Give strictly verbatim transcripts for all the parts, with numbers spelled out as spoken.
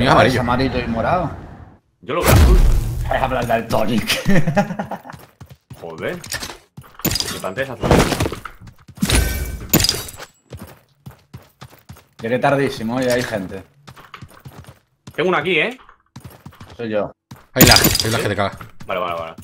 mío es amarillo. amarillo y morado. Yo lo veo azul. Es hablar del Tonic. Joder. Mi pantalla es azul. Llegué tardísimo y hay gente. Tengo uno aquí, ¿eh? Soy yo. Hay lag, hay lag que te caga. Vale, vale, vale.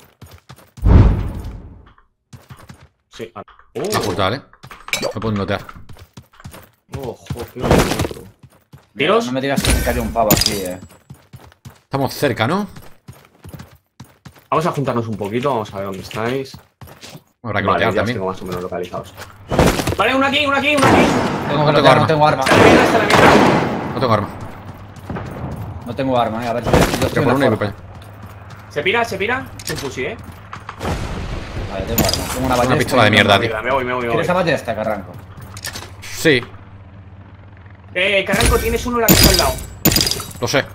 Sí. Ah. Uh. Me ha ocultado, ¿eh? Me puedo notear. Ojo, qué bonito. ¿Tiros? No me digas que me cayó un pavo aquí, eh. Estamos cerca, ¿no? Vamos a juntarnos un poquito, vamos a ver dónde estáis. Habrá que Vale, bloquear ya os también. tengo más o menos localizados. Vale, uno aquí, uno aquí, uno aquí. Tengo, No no, tengo arma. no tengo arma. Está la mierda, está la mierda. No tengo arma. No tengo arma, eh. A ver si yo Voy estoy a por en una y la voy para forja. allá. Se pira, se pira. Un fusil, ¿eh? Vale, tengo arma. Tengo una ballesta. pistola de mierda, tío. Me voy, me voy, me voy. ¿Quieres la ballesta que arranco? Sí, Eh, Carranco, tienes uno en la que está al lado. lo sé.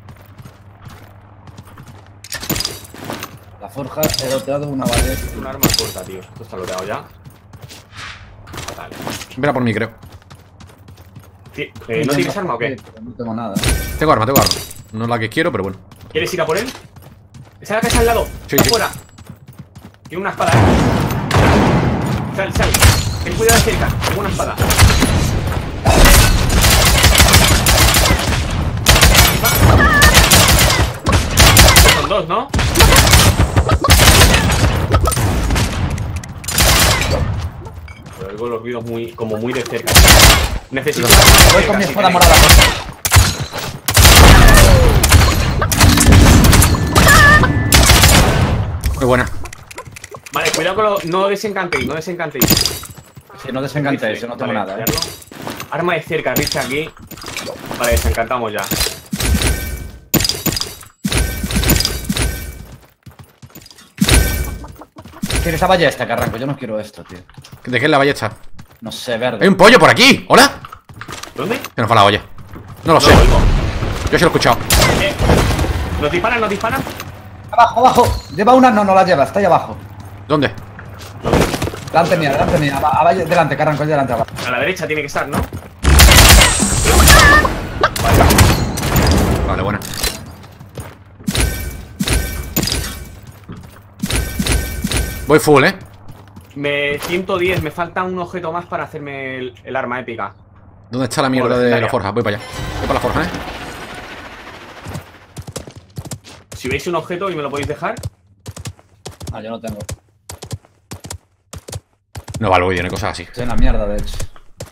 La forja he doteado una ballesta. Un arma corta, tío. Esto está loteado ya. Vale. Ven a por mí, creo. Ti- eh, ¿No tienes arma o qué? No tengo nada, eh. Tengo arma, tengo arma. No es la que quiero, pero bueno. ¿Quieres ir a por él? ¿Esa es la que está al lado? Sí, Está sí. fuera. Tiene una espada, ¿eh? Sal, sal. Ten cuidado de cerca. Tengo una espada. Son dos, ¿no? Pero oigo los ruidos muy, como muy de cerca. Necesito... Voy con mi si espada tenéis. morada. Muy buena. Vale, cuidado con lo... No desencantéis, no desencantéis. Si no desencantéis, yo no tengo Vale, nada, eh. pillarlo. Arma de cerca, Rich aquí. Vale, desencantamos ya. ¿Quieres la ballesta que arranco? Yo no quiero esto, tío. ¿De qué es la ballesta? No sé, verde. ¡Hay un pollo por aquí! ¿Hola? ¿Dónde? Se nos va la olla. No lo No sé. lo oigo. Yo sí lo he escuchado. Eh, ¿Nos disparan? ¿Nos disparan? Abajo, abajo. Lleva una, no, no la lleva, está ahí abajo. ¿Dónde? Delante mía, delante mía. Va- va- delante, que arranco delante, abajo. A la derecha tiene que estar, ¿no? Vale, buena. Voy full, ¿eh? Me... ciento diez, me falta un objeto más para hacerme el, el arma épica. ¿Dónde está la mierda Bueno, de la legendaria. forja? Voy para allá. Voy para la forja, ¿eh? Si veis un objeto y me lo podéis dejar. Ah, yo no tengo. No valgo bien, hay cosas así. Estoy en la mierda, de hecho.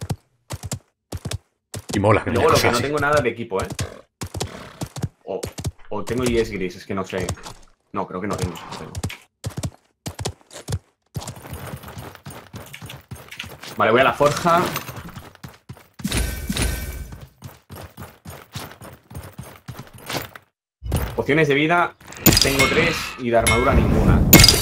Y mola, que no haya Luego lo que cosas no así. tengo nada de equipo, ¿eh? O, o tengo I S gris, es que no sé. No, creo que no tengo. No tengo. Vale, voy a la forja. Pociones de vida tengo tres y de armadura ninguna.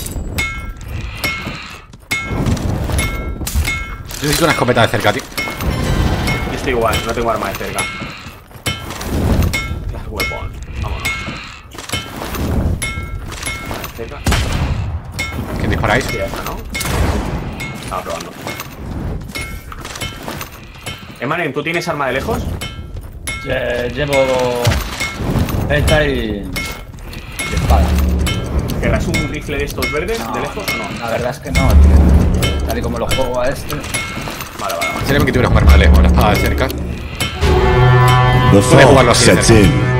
Yo necesito una escopeta de cerca, tío. Yo estoy igual, no tengo arma de cerca. Las weapon, vámonos. Cerca. ¿Quién disparáis? Sí, esa, ¿no? Estaba probando. Emanen, ¿tú tienes arma de lejos? Eh, llevo. Esta y. y espada. ¿Querrás un rifle de estos verdes No, de lejos o no? La verdad es que no, tío. Tal y como lo juego a este. Vale, vale, vale. Sería bien que tuvieras un arma de lejos, la espada de cerca. The Puedes jugarlo fog así de sets cerca. in.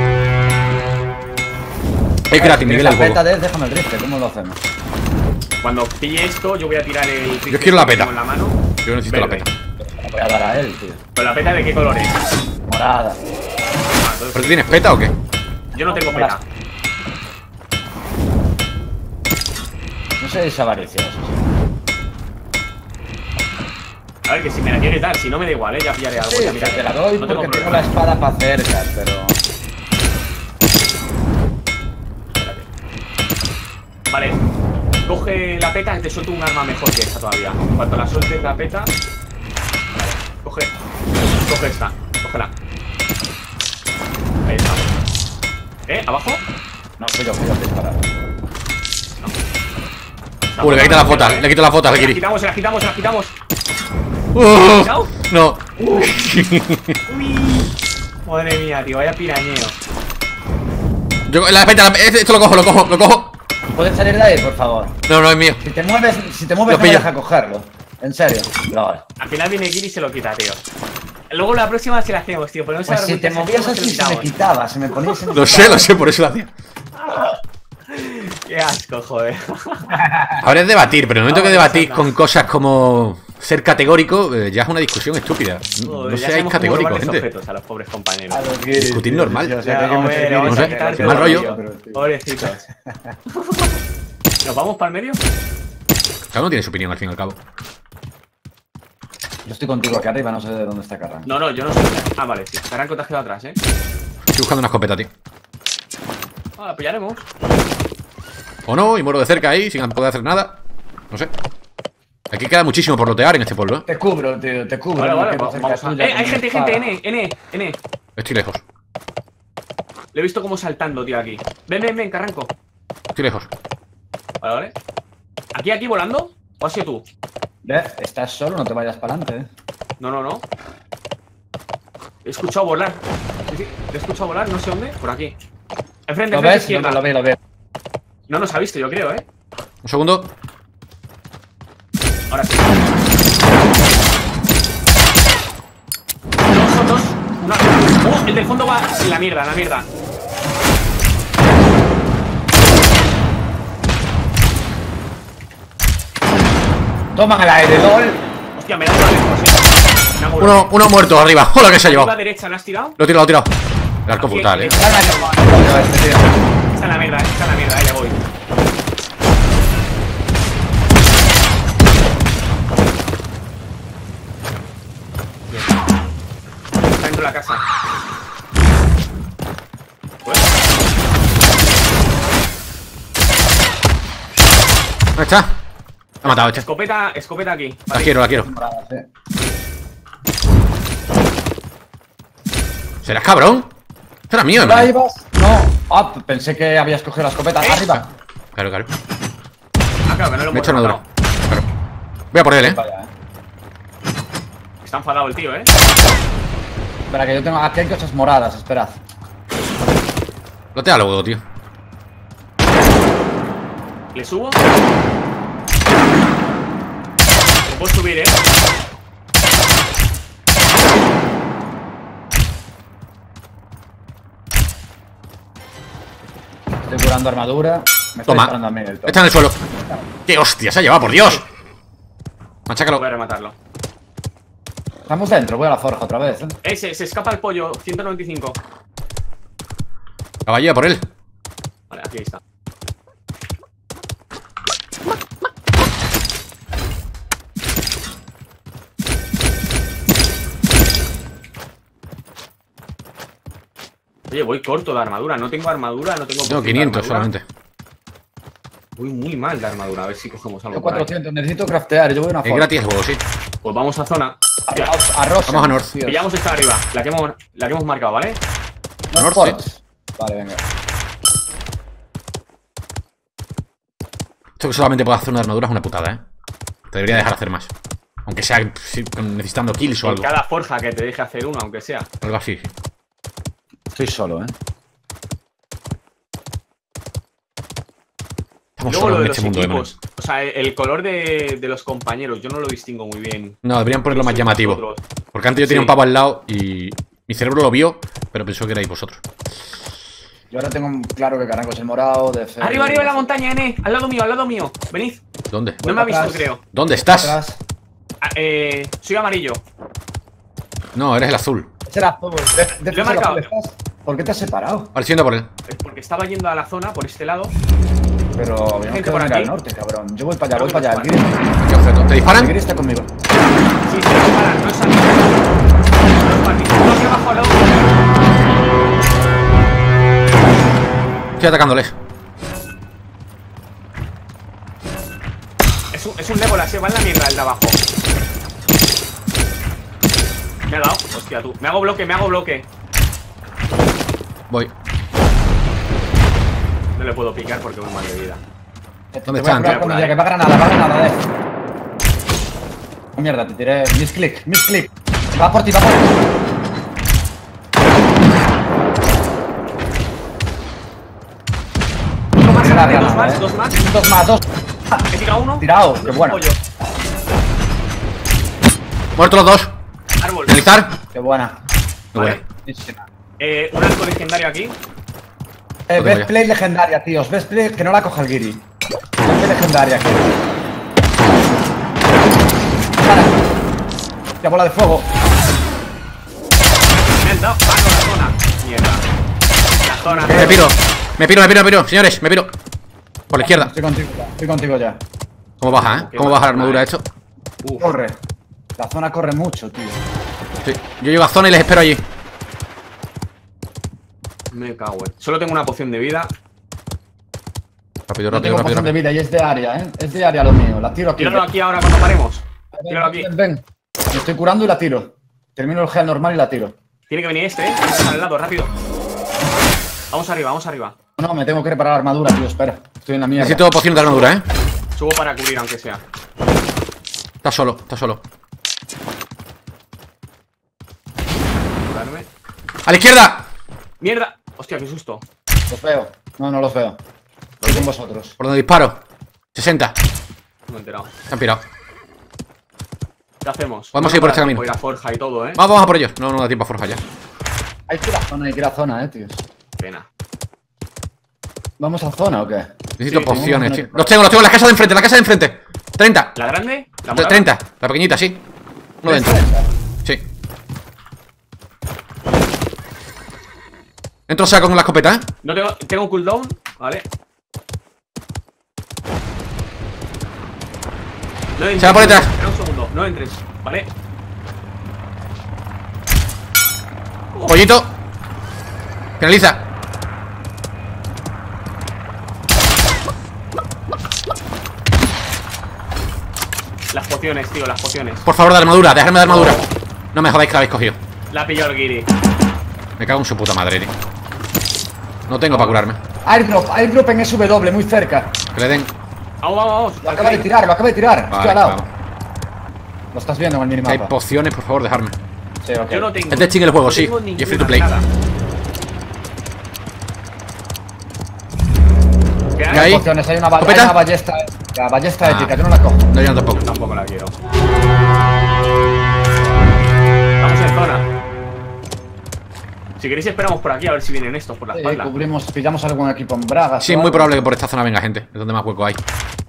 Es gratis, Miguel, el la peta juego. de déjame el rifle, ¿cómo lo hacemos? Cuando pille esto, yo voy a tirar el rifle Yo quiero la que peta. tengo en la mano. Yo necesito la Verde. peta. La voy a dar a él, tío. ¿Pero la peta de qué color es? Morada. Ah, entonces, ¿Pero tú tienes peta o qué? yo no tengo peta. No seáis avariciosos. A ver, que si me la quieres dar, si no me da igual, ¿eh? Ya pillaré algo. Sí, ya miraré. te la doy no porque tengo tengo problema. la espada para cerca, pero. Espérate. Vale, coge la peta y te suelto un arma mejor que esta todavía. Cuando la sueltes la peta. Vale, coge. Coge esta, cógela. Ahí está. ¿Eh? ¿Abajo? No, fui yo, fui yo a disparar. Está Uh, le voy a quitar la buena, foto, ¿eh? le quito la foto al Se la Kiri. quitamos, se la quitamos, se la quitamos. Uh, ¿Quitado? no. Uy, madre mía, tío, vaya pirañeo. Yo, la escopeta, la- esto lo cojo, lo cojo, lo cojo. ¿Puedes salir de ahí, por favor? No, no es mío. Si te mueves, si te mueves Lo no me pillo. deja cogerlo. En serio. No. Al final viene Gil y se lo quita, tío. Luego la próxima sí la hacemos, tío. Ponemos Pues a si te movías así se me quitaba, se me ponía se me Lo sé, quitaba. lo sé, por eso lo hacía. Qué asco, joder. Ahora es debatir, pero en el momento que Vamos, debatís anda. con cosas como ser categórico, eh, ya es una discusión estúpida. No, Joder, no ya seáis sabemos cómo categóricos, robarles gente. objetos a los pobres compañeros. A los guiris, Discutir tío, normal. sí, o sea, Ya, que hay que hombre, meter vamos guiris, a no sé, que- quitar mal rollo. pero, tío. Pobrecitos. ¿Nos vamos para el medio? Cada uno tiene su opinión al fin y al cabo. Yo estoy contigo aquí arriba, no sé de dónde está Carranco. No, no, yo no sé. Ah, vale, sí. Carranco te has quedado atrás, ¿eh? Estoy buscando una escopeta, tío. Ah, la pillaremos. O no, y muero de cerca ahí, sin poder hacer nada. No sé. Aquí queda muchísimo por lotear en este pueblo, ¿eh? Te cubro, tío, te cubro. Vale, no vale, quiero vamos, cerca vamos a... tuya Eh, con hay mi gente, hay espada. gente, N, N, N. Estoy lejos. Le he visto como saltando, tío, aquí. Ven, ven, ven, Carranco. Estoy lejos. Vale, vale. ¿Aquí, aquí, volando? ¿O has sido tú? Ve, estás solo, no te vayas para adelante, eh. No, no, no. He escuchado volar. Sí, sí, le he escuchado volar, no sé dónde. Por aquí. Enfrente, ¿Lo enfrente, ves? izquierda. No, lo veo, lo veo. No nos ha visto, yo creo, ¿eh? Un segundo. Ahora sí. Dos, son dos. Una... ¡Oh! El del fondo va en la mierda, en la mierda. Toma el aire, LOL. Hostia, me da una lejos, eh. Me ha volado. Uno, uno muerto arriba. ¡Hola, que se ha A la llevado! derecha, ¿la has tirado? Lo he tirado, lo he tirado. El arco Aquí, brutal, eh. aquí. Dale una que- este tío. Está en la mierda, está en la mierda, ahí le voy. Bien. Está dentro de la casa. Pues, Ahí está. Ha matado este. escopeta, escopeta aquí. La quiero, la quiero. ¿Serás cabrón? Esto era mío, ¿Ahí hermano. vas? No. Ah, pensé que habías cogido la escopeta. ¿Eh? Arriba. Claro, claro. Ah, claro, que no lo Me he hemos hecho una dura. matado. Claro. Voy a por él, eh. Vaya, eh. Está enfadado el tío, ¿eh? Espera, que yo tengo. Aquí hay cosas moradas, esperad. Lotea luego, tío. ¿Le subo? Le puedo subir, ¿eh? Estoy curando armadura. Me está Toma. disparando a mí el top. Está en el suelo. ¡Qué hostia! Se ha llevado, por Dios. Machácalo. Voy a rematarlo. Estamos dentro, voy a la forja otra vez, eh. Eh, se, se escapa el pollo, ciento noventa y cinco. Caballero, por él. Vale, aquí está. Oye, voy corto de armadura. No tengo armadura, no tengo... Tengo poción de quinientos armadura. solamente. Voy muy mal de armadura. A ver si cogemos algo Tengo por ahí. cuatrocientos, necesito craftear, yo voy a una Es forja. gratis el juego, sí. Pues vamos a zona. Ya, Arroz, arroz. Vamos a North. Dios. pillamos esta de arriba. La que hemos, la que hemos marcado, ¿vale? North North, Forks. Vale, venga. Esto que solamente puedo hacer una armadura es una putada, eh. Te debería dejar hacer más. Aunque sea sí, con- necesitando kills o En algo. cada forja que te deje hacer uno, aunque sea. Algo así, sí. Estoy solo, eh. Estamos Luego solos lo de en los este mundo de equipos. O sea, el color de, de los compañeros, yo no lo distingo muy bien. No, deberían ponerlo más Sois llamativo. vosotros. Porque antes yo tenía Sí. un pavo al lado y mi cerebro lo vio, pero pensó que erais vosotros. Yo ahora tengo claro que Carranco es el morado de fe. Arriba, arriba en la montaña, N. Al lado mío, al lado mío. Venid. ¿Dónde? No me ha visto, atrás. creo. ¿Dónde estás? Atrás. Ah, eh, soy amarillo. No, eres el azul. Será azul. De, de Lo he azul, marcado. estás. ¿Por qué te has separado? Vale, siendo por él. Es porque estaba yendo a la zona por este lado. Pero habíamos Gente que por venir aquí. al norte, cabrón. Yo voy para allá, Creo voy que para allá. nos El Gris, ¿Qué objeto? ¿Te el disparan? Gris está conmigo. Sí, sí, para, no es aquí. No es para ti. No, aquí abajo al lado. Estoy atacándoles. Es un, es un Legolas, eh. Va en la mierda el de abajo. Me ha dado. Hostia, tú. Me hago bloque, me hago bloque. Voy. No le puedo picar porque voy mal de vida. Te ¿Dónde voy a están? curar con ella, que va granada, va granada, eh. Mierda, te tiré. Misclick, misclick. Va por ti, va por ti. la dos granada, más, eh. dos más. Dos más, dos. He tirado uno. Tirado, qué bueno. Pollo. Muertos los dos. Árbol. Finalizar. Qué buena. Muy Vale. buena. Eh, un arco legendario aquí. Eh, Lo tengo best ya. play legendaria, tíos. Best play que no la coja el Giri. Best play legendaria aquí. Para. Ya bola de fuego. Me han dado. Ah, no, la zona. Mierda. La zona. Me piro. Me piro, me piro, me piro. Señores, me piro. Por la izquierda. Estoy contigo ya. Estoy contigo ya. ¿Cómo baja, eh? ¿Cómo baja la armadura esto? Uf. Corre. La zona corre mucho, tío. Sí. Yo llego a zona y les espero allí. Me cago en. Solo tengo una poción de vida. Rápido, Yo rápido, tengo rápido. poción de rápido. vida y es de área, ¿eh? Es de área lo mío. La tiro aquí. Tíralo aquí ahora cuando paremos. Ven, Tíralo aquí. ven, ven. Me estoy curando y la tiro. Termino el gel normal y la tiro. Tiene que venir este, eh. Este al lado, rápido. Vamos arriba, vamos arriba. No, me tengo que reparar la armadura, tío. Espera. Estoy en la mierda. Necesito poción de armadura, eh. Subo para cubrir, aunque sea. Está solo, está solo. Curarme. ¡A la izquierda! ¡Mierda! Hostia, qué susto. Los veo. No, no los veo. Estoy con vosotros. Por donde disparo. sesenta. No me he enterado. Se han pirado. ¿Qué hacemos? Vamos a No ir por nos este da camino. tiempo ir a forja y todo, eh. Vamos, vamos a por ellos. No, no da tiempo a forja ya. Hay que ir a zona, hay que ir a zona, eh, tíos. Pena. ¿Vamos a zona o qué? Necesito Sí, pociones, tengo tío. una- Los tengo, los tengo en la casa de enfrente, en la casa de enfrente. treinta. ¿La grande? ¿La morada? treinta. La pequeñita, sí. Uno dentro. Sí. Entro saco con la escopeta, ¿eh? No tengo, tengo cooldown, vale. No entres. Se va por detrás. Espera un segundo, no entres, vale. Pollito. Finaliza. Las pociones, tío, las pociones. Por favor, de armadura, dejadme de armadura. No me jodáis que la habéis cogido. La ha pillado el Giri. Me cago en su puta madre, tío. No tengo para curarme. Airdrop, airdrop en S W, muy cerca. Que le den. Vamos, vamos, vamos. Lo acaba de tirar, lo acaba de tirar. Estoy Vale, al lado. vamos. Lo estás viendo en el Si hay minimapa. pociones, por favor, dejadme. Sí, ok. Yo no tengo. Es de Steam el juego, no sí. tengo Y es ninguna, free to play. nada. ¿Qué hay? ¿Qué hay? Pociones, hay una, ba- hay ¿Escopeta? una ballesta, la ballesta Ah. épica, yo no la cojo. No, yo tampoco. Yo tampoco la quiero. Vamos en zona. Si queréis esperamos por aquí a ver si vienen estos por la Sí, espalda. cubrimos, pillamos algún equipo en Braga. Sí, es muy probable que por esta zona venga gente. Es donde más hueco hay.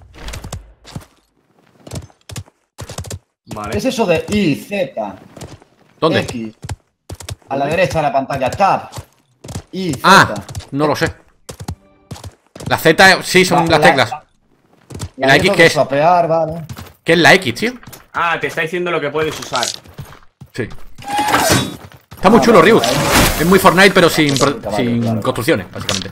Vale. ¿Qué es eso de I, Z, ¿Dónde? X? A la derecha de la pantalla, Tab, I, Z. Ah, no lo sé. La Z, sí, son La- las la- teclas. La, ¿La X tengo qué que es? swapear, vale. ¿Qué es la X, tío? Ah, te está diciendo lo que puedes usar. Sí. Está muy Ah, chulo, vale, Ryus. vale. Es muy Fortnite, pero sin, pro- Vale, sin claro. construcciones, básicamente.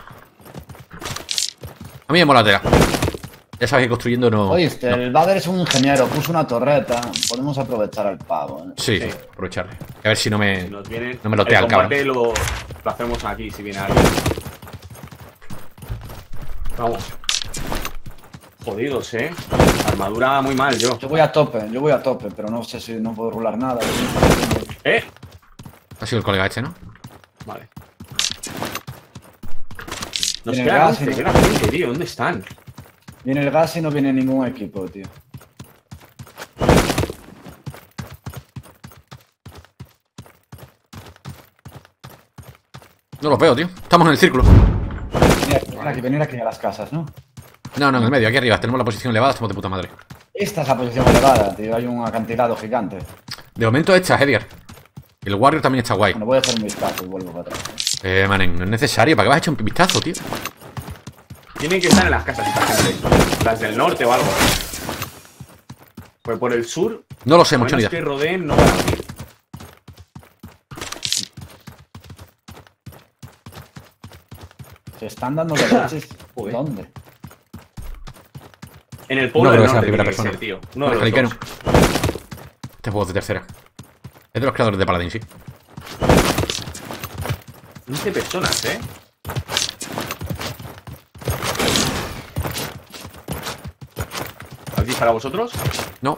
A mí me mola la tela. Ya sabes que construyendo no. Oíste, no. el Bader es un ingeniero, puso una torreta. Podemos aprovechar al pavo, ¿eh? Sí, Sí. aprovecharle. A ver si no me. Si nos vienen. No me lotea el combate lo, lo hacemos aquí si viene alguien. Vamos. Jodidos, eh. Armadura muy mal, yo. Yo voy a tope, yo voy a tope, pero no sé si no puedo rular nada. Eh. Ha sido el colega este, ¿no? Vale. Nos Viene queda gas, once, ¿no? queda gente, tío. ¿Dónde están? Viene el gas y no viene ningún equipo, tío. No los veo, tío. Estamos en el círculo. Mira, venir aquí, venir aquí a las casas, ¿no? No, no, en el medio, aquí arriba. Tenemos la posición elevada, estamos de puta madre. Esta es la posición elevada, tío. Hay un acantilado gigante. De momento esta, Edgar. El Warrior también está guay. Bueno, voy a hacer un vistazo y vuelvo para atrás. Eh, manen, no es necesario. ¿Para qué vas a echar un vistazo, tío? Tienen que estar en las casas esta gente. Las del norte o algo. Pues por el sur, No lo sé, a mucha menos unidad. que rodeen, no van a venir. Se están dando de leches. Joder. ¿Dónde? En el pueblo No creo del que sea norte primera tiene que persona. ser, tío. Uno de Bueno, los Jalikeno. dos. Este juego es de tercera. Es de los creadores de Paladin, sí. once personas, eh. ¿Habéis disparado vosotros? No.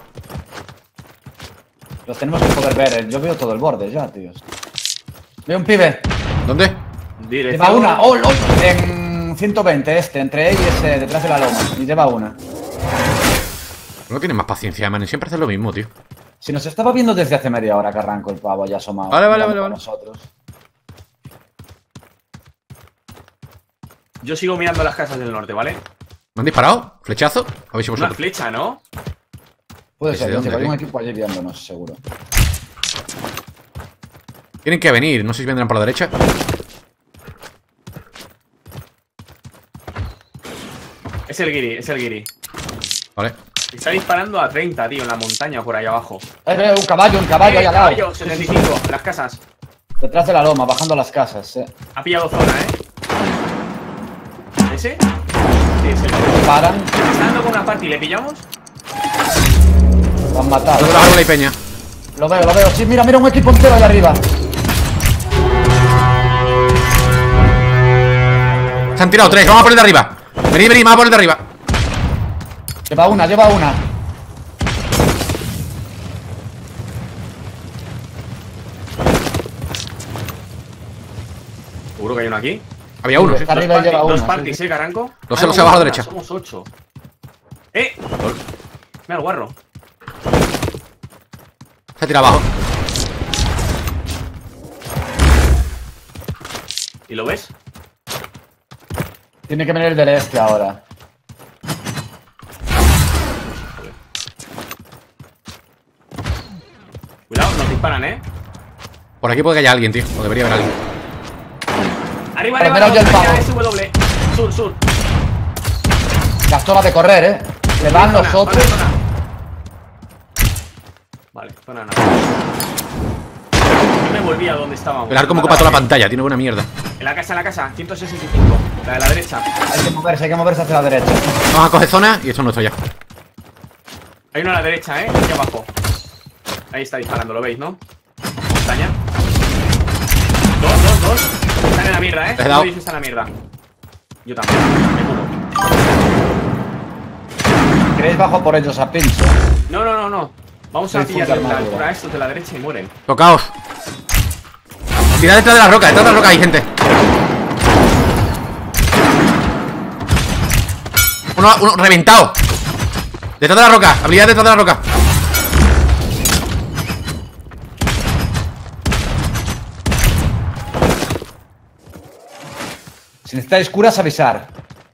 Los tenemos que poder ver. eh. Yo veo todo el borde ya, tíos. Veo un pibe. ¿Dónde? Dirección. Lleva una. ¡Oh, oh! En ciento veinte este, entre él y ese, detrás de la loma. Y lleva una. No tiene más paciencia, man. Y siempre hace lo mismo, tío. Si nos estaba viendo desde hace media hora que arranco el pavo ya asomado. Vale, vale, vale, vale. Nosotros. Yo sigo mirando las casas del norte, ¿vale? ¿Me han disparado? ¿Flechazo? A ver si Una vosotros. flecha, ¿no? Puede ¿Desde ser, dónde, hay tío? un equipo allí viéndonos, seguro. Tienen que venir. No sé si vendrán por la derecha. Es el guiri, es el guiri. Vale. Está disparando a treinta, tío, en la montaña por ahí abajo. Eh, eh, un caballo, un caballo ahí Eh, al lado. caballo, setenta y cinco, en las casas. Detrás de la loma, bajando las casas, eh. Ha pillado zona, ¿eh? ¿Ese? Sí, es el. Paran, Está dando con una party, ¿le pillamos? lo han matado. Todo la árbol y peña. Lo veo, lo veo. Sí, mira, mira un equipo entero ahí arriba. Se han tirado tres. Vamos a por el de arriba. Venid, venid, vamos a por el de arriba. Lleva una, lleva una. Seguro que hay uno aquí. Había uno, sí. Está Dos, arriba y party, lleva dos una. parties, sí, ¿eh, sí. Carranco? Los Ah, celos no, abajo a una, derecha. Somos ocho. ¡Eh! Mira el guarro. Se ha tirado abajo. ¿Y lo ves? Tiene que venir del este ahora. Cuidado, nos disparan, ¿eh? Por aquí puede que haya alguien, tío. O debería haber alguien. Arriba, Pero arriba, mira, oye, el arriba, pavo. S W. Sur, sur. Las zonas de correr, eh. Le van Zona, los otros. zona, zona. Vale, zona nada. Yo me volví a donde estábamos. El arco me ocupa toda la pantalla. Tiene buena mierda. En la casa, en la casa, ciento sesenta y cinco. La de la derecha. Hay que moverse, hay que moverse hacia la derecha. Vamos a coger zona y esto es nuestro ya. Hay uno a la derecha, ¿eh? Aquí abajo. Ahí está disparando, ¿lo veis, no? Montaña. Dos, dos, dos. Están en la mierda, ¿eh? Les he dado. Uno de ellos está en la mierda. Yo también. Me curo. ¿Queréis bajo por ellos a pincho? No, no, no, no. Vamos a Soy pillar full de la armadura. altura a estos de la derecha y mueren. Tocaos. Tirad detrás de la roca. Detrás de la roca hay gente. Uno, uno reventado. Detrás de la roca. Habilidad detrás de la roca. Si necesitáis curas, avisar.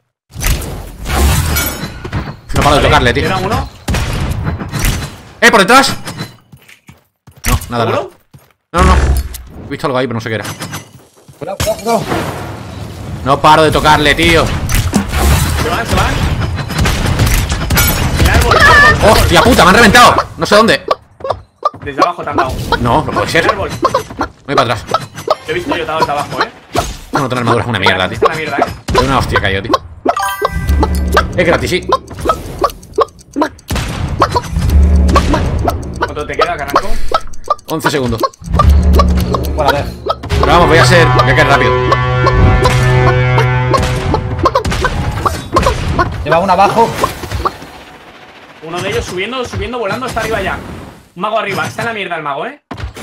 No paro de tocarle, tío. ¿Queda uno? ¡Eh, por detrás! No, nada, nada. ¿Seguro? No, no. He visto algo ahí, pero no sé qué era. Cuidado, cuidado, cuidado. No paro de tocarle, tío. ¿Se van, se van? El árbol, el árbol. ¡Hostia puta! ¡Me han reventado! No sé dónde. Desde abajo te han dado. No, no puede El ser. árbol. Voy para atrás. Te he visto yo, te he dado desde abajo, ¿eh? No, no tener armadura es una mierda, tío. Está en la mierda, ¿eh? Es una hostia cayó, tío. Es gratis, sí. ¿Cuánto te queda, Carranco? once segundos. Bueno, a ver. Pero vamos, voy a ser. Voy a caer rápido. Lleva una abajo. Uno de ellos subiendo, subiendo, volando, está arriba ya. Un mago arriba, está en la mierda el mago, ¿eh?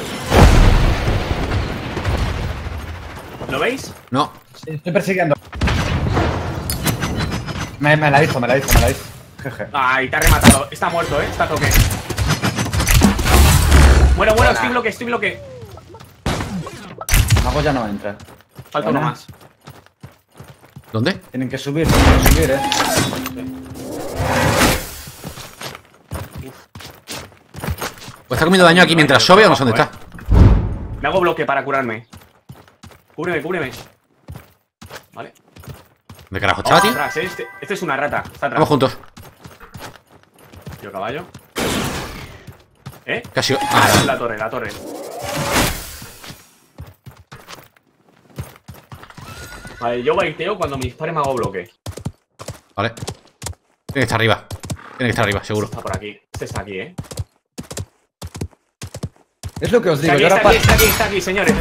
¿Lo veis? No. Sí, estoy persiguiendo. Me, me la hizo, me la hizo, me la hizo. Jeje. Ay, te ha rematado. Está muerto, ¿eh? Está a toque. Bueno, bueno, estoy bloque, estoy bloque. Mago ya no entra. Falta uno Buena. más. ¿Dónde? Tienen que subir, tienen que subir, eh. Pues está comiendo daño aquí mientras sobe o no sé dónde está. Me hago bloque para curarme. Cúbreme, cúbreme. Vale. ¿De carajo estaba, Vamos tío? atrás, ¿eh? Este, este es una rata. Está atrás. Vamos juntos. Yo caballo. ¿Eh? Casi. Ah, Ah, es la torre, la torre. Vale, yo baiteo cuando me dispare me hago bloque. vale. Tiene que estar arriba. Tiene que estar arriba, seguro. Está por aquí. Este está aquí, ¿eh? Es lo que os Está digo. aquí, Yo está ahora aquí, pa- está aquí, está aquí, señores.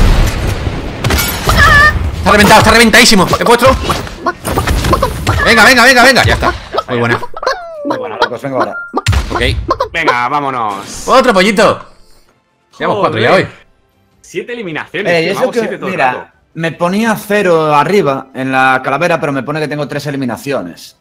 Está reventado, está reventadísimo. ¿He puesto? Venga, venga, venga, venga. Ya está. Muy buena. Muy buena. Locos, vengo ahora. Ok. Venga, vámonos. Otro pollito. Llevamos cuatro ya hoy. Siete eliminaciones. Eh, y tío, es lo vamos que, siete todo el mira, rato. Me ponía cero arriba en la calavera, pero me pone que tengo tres eliminaciones.